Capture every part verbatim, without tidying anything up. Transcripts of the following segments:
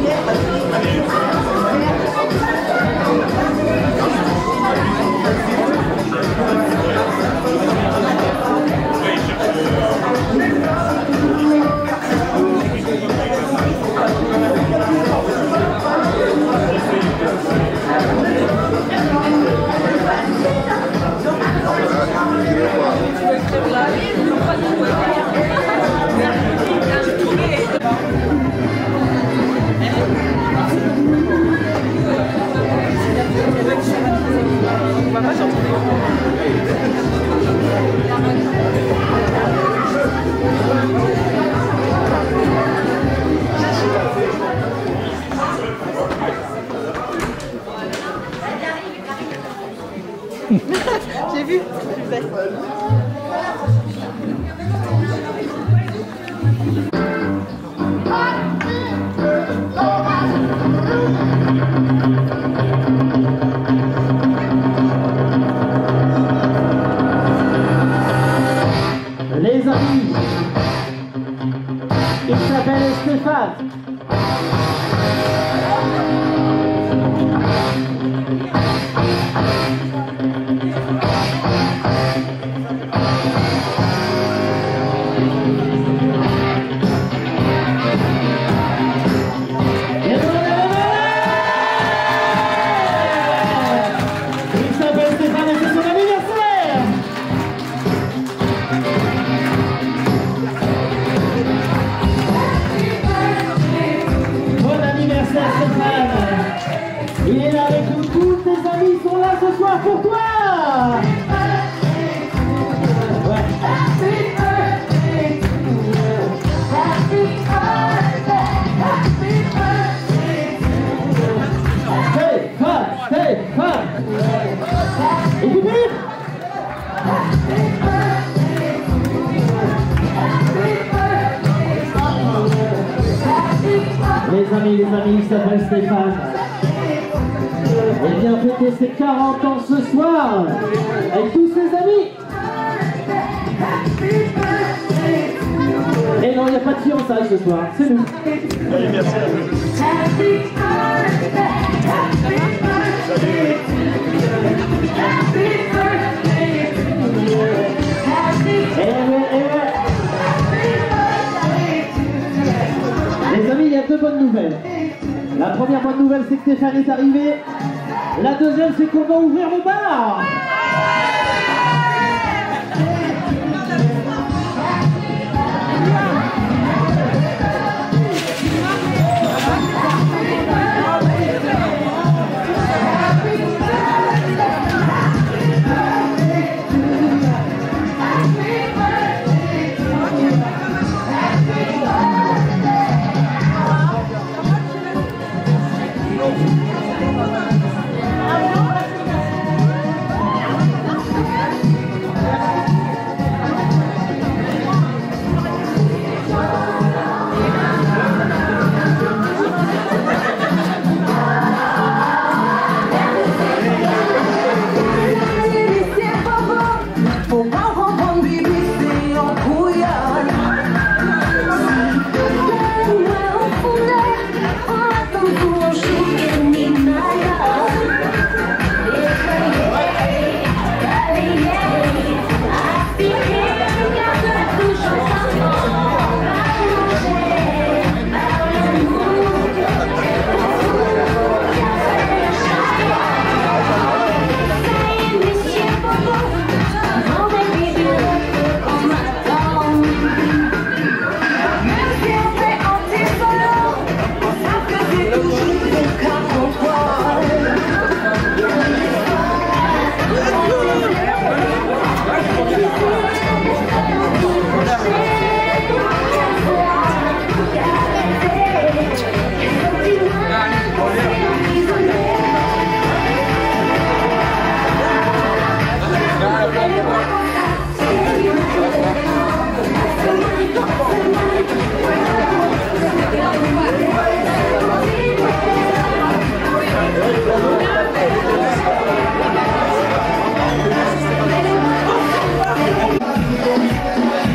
J'ai vu. Les amis, il s'appelle Stéphane. Il est là avec nous, tous tes amis sont là ce soir pour toi. Ouais. Stéphane, Stéphane. Et puis vite. Les amis, les amis, il s'appelle Stéphane. Et vient fêter ses quarante ans ce soir avec tous ses amis. Et non, il n'y a pas de fiançailles ce soir, c'est nous. Allez, merci à vous. Et ouais, et ouais. Les amis, il y a deux bonnes nouvelles. La première bonne nouvelle, c'est que Stéphane est arrivé. La deuxième, c'est qu'on va ouvrir le bar.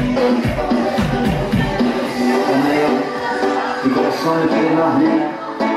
Son le pied marié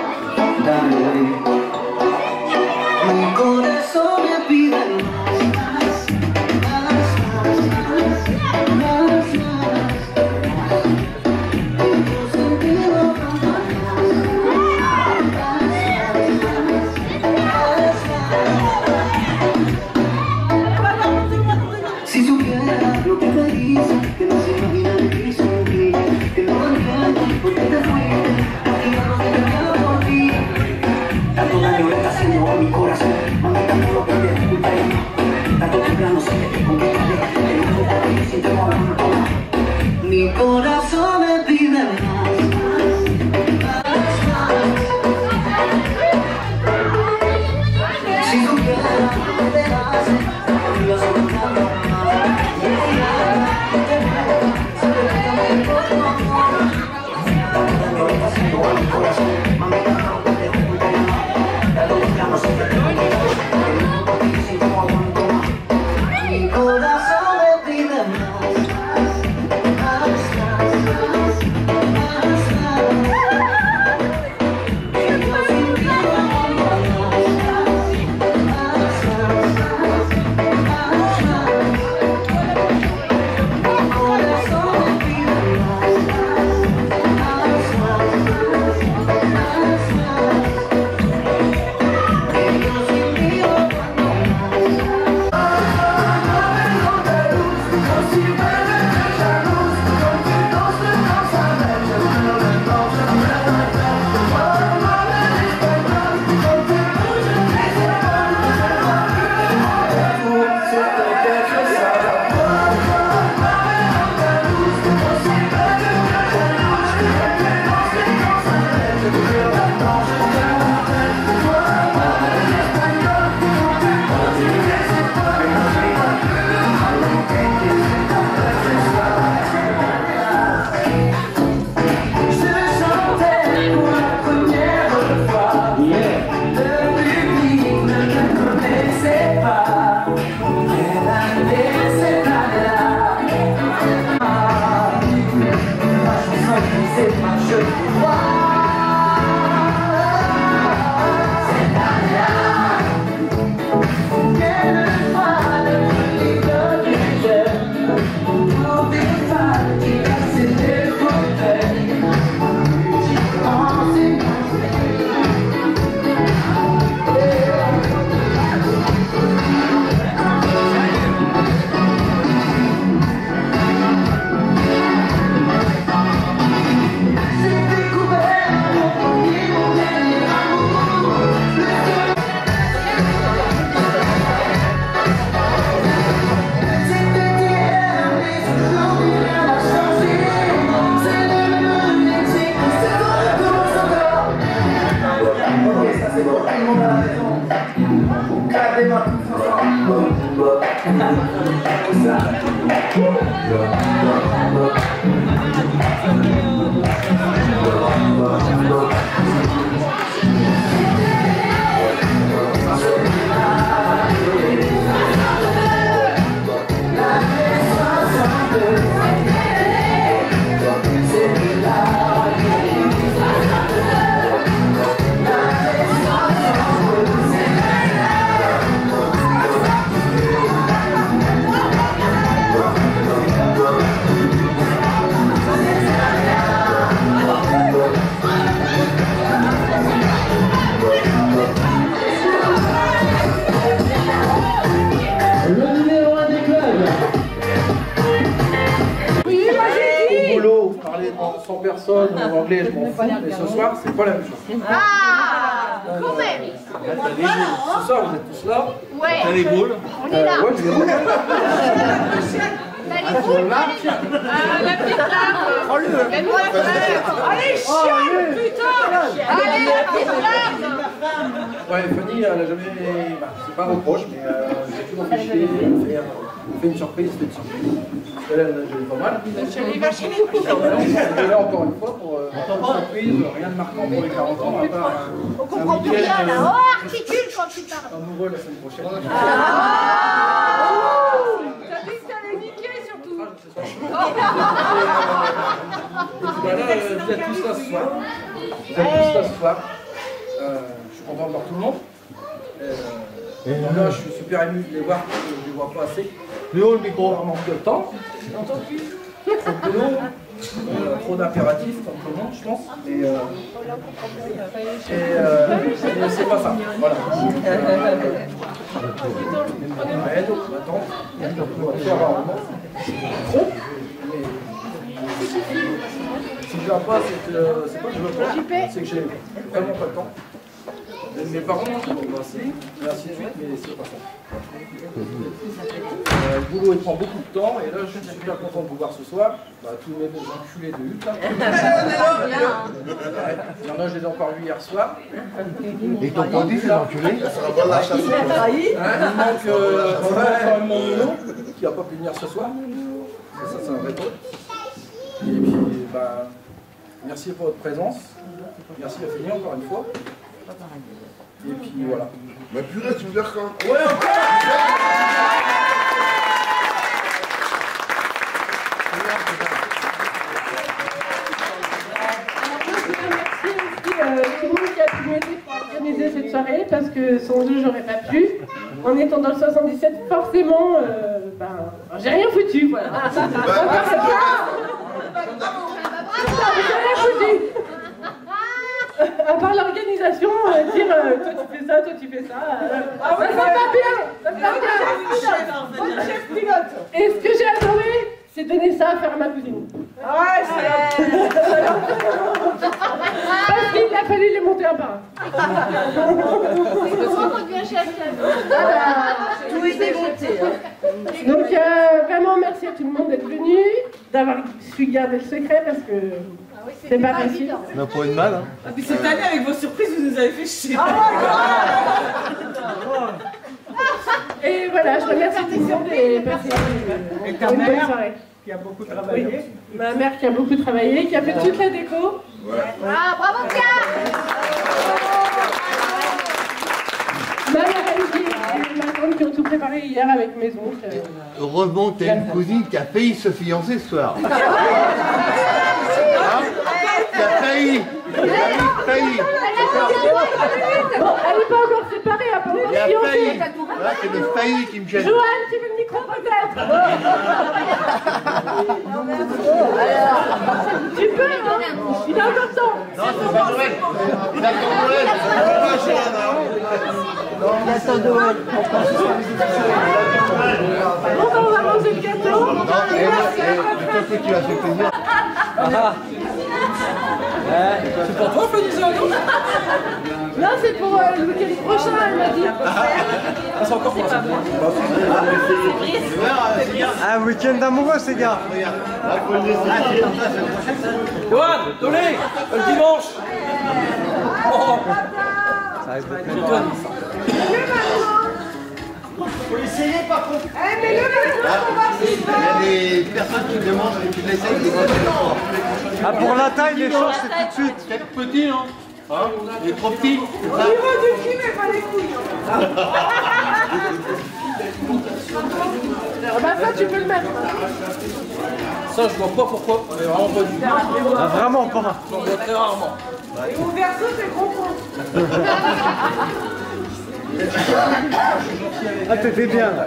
Mi corazón me pide más. Si supieras lo que te hace, podrías ocultarlo más. Mi corazón, mamita, no te oculta más. Dale los planos y te aguanto más. Mi corazón me pide más. cent personnes en anglais, je m'en fous, mais ce soir, c'est pas la même chose. Ah, quand même. Ce soir, vous êtes tous là. Ouais. T'as les boules. On est là. Euh, ouais, je vais vous. T'as les boules. Ah, la petite lame. Fais-moi faire. Allez, chiale, putain. Allez, la petite lame. Ouais, Fanny, elle a jamais. Bah, c'est pas un reproche, mais euh, j'ai toujours fait chier. Elle fait, euh, fait une surprise, fait une surprise. Elle, elle a joué pas mal. Je lui va chez nous. Et là, encore une fois, pour euh, une surprise, rien de marquant pour les quarante ans, à part. On comprend plus rien là. Oh, articule quand tu parles. Amoureux la semaine prochaine. Ah. T'as dit que t'allais niquer surtout. Et puis bah là, euh, vous êtes tous là ce soir. Vous êtes tous là ce soir. Euh, je suis content de voir tout le monde. Euh, et là, je suis super ému de les voir, parce que je ne les vois pas assez. Plus haut le micro. On manque de temps. Trop de boulot, euh, trop d'impératifs, comme tout le monde, je pense. Et, euh, et euh, c'est- c'est pas ça. Voilà. Euh, ouais, donc, attends. On va faire un moment. Trop. Mais si je viens pas, c'est que c'est pas que je veux pas, c'est que j'ai vraiment pas le temps. Mes parents m'ont embrassé, et ainsi de suite, mais c'est pas ça. Euh, le boulot il prend beaucoup de temps, et là je suis super content de vous voir ce soir. Bah, tous mes enculés de hutte là. Ouais, il y en a, je les ai encore vus hier soir. Ils t'ont pas dit ces enculés? Ça sera pas la chasse. Il manque euh, quand même mon Nino, qui n'a pas pu venir ce soir. Et ça, c'est un vrai truc. Et puis, bah, merci pour votre présence. Merci à Fanny encore une fois. Et puis voilà. Mais purée, tu me dis quand? Ouais, ok. Euh, tout le monde qui a pu m'aider pour organiser cette soirée parce que sans eux j'aurais pas pu. En étant dans le soixante-dix-sept, forcément, euh, ben, j'ai rien foutu, voilà. J'ai rien foutu. À part l'organisation, euh, dire euh, toi tu fais ça, toi tu fais ça. Euh, ah ouais, ça va pas bien, ça va pas bien. Chef pilote. Et ce que j'ai adoré, c'est donner ça à faire à ma cousine. Ah ouais, c'est parce qu'il a fallu les monter un par un. Comment on devient chef? Tout est démonté. Donc euh, vraiment merci à tout le monde d'être venu, d'avoir su garder le secret parce que c'est pas facile. On a pas eu de mal. Hein. Ah, puis cette année, avec vos surprises, vous nous avez fait chier. Et voilà, je remercie tout le monde et passez Et ta une bonne mère soirée. qui a beaucoup travaillé. Ma mère qui a beaucoup travaillé, qui a fait toute la déco. Ah, bravo Pierre! Ma mère et ma tante qui ont tout préparé hier avec mes oncles. Heureusement que t'as une cousine qui a failli se fiancer ce soir. Hein? Qui a failli. Elle a failli. Bon, elle n'est pas encore séparée, elle n'a pas encore Il a failli. fiancé. Voilà, c'est le failli qui me gêne. Joanne, tu veux le micro peut-être? Tu peux, hein? Il a encore temps. Non, c'est pas Noël. Il attend Noël. Il attend Noël. Bon, ben, on va manger le gâteau. Non, et toi que tu as fait plaisir. C'est pour toi, Fanny, ça, non? Non, c'est pour euh, le week-end prochain, elle m'a dit. Ah, c'est encore pour ça. Un week-end amoureux, ces gars. Johan, donnez le dimanche. Oh. Ça va être Faut essayer par contre. Il y a des personnes qui demandent et qui l'essayent de passer le fort. Ah, pour la taille, l'échange, c'est tout de suite. C'est petit, hein? Hein? Il est trop petit. Au niveau du cul, mais pas les couilles. Bah, ça, tu peux le mettre. Ça, je vois pas pourquoi. Mais vraiment pas du tout. Ah, vraiment pas. J'en vois très rarement. Et au verso, c'est gros con. Ah, t'étais bien là.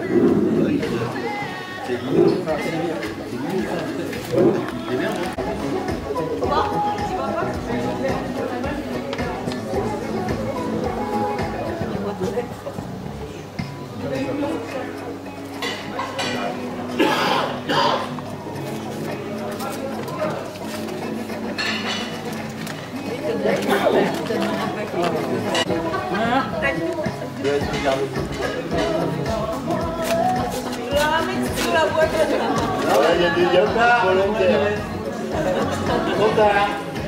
Il y a des yaourts volontaires. Trop tard.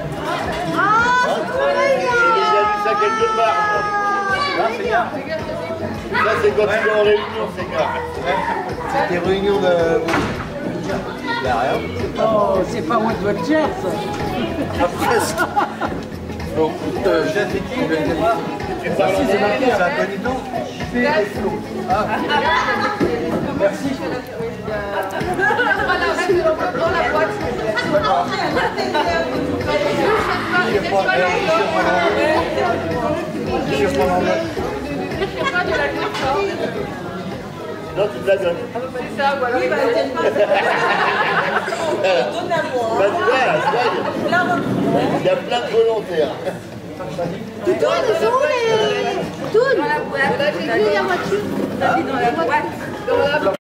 J'ai déjà vu ça quelque part. moi. c'est bien. Ça, c'est quand tu es en réunion, c'est grave. C'est des réunions de... Il n'y a rien. Oh, c'est pas moi de votre chair, ça. Ah, presque. Donc, euh, J'ai fait qui? Je ne sais pas. Tu parles Si, c'est marqué, c'est en incognito. J P et Flo. Ah. merci. Il est pas- il est pas- Je vais prendre en note. C'est pas de la culture. Non, tu te la donnes. C'est ça, voilà. Oui, bah, c'est pas Donne à moi. Bah, tu vois, là, tu vois, il y a plein de volontaires. Toon, ils sont où les... Toon, j'ai vu la voiture. dans la boîte.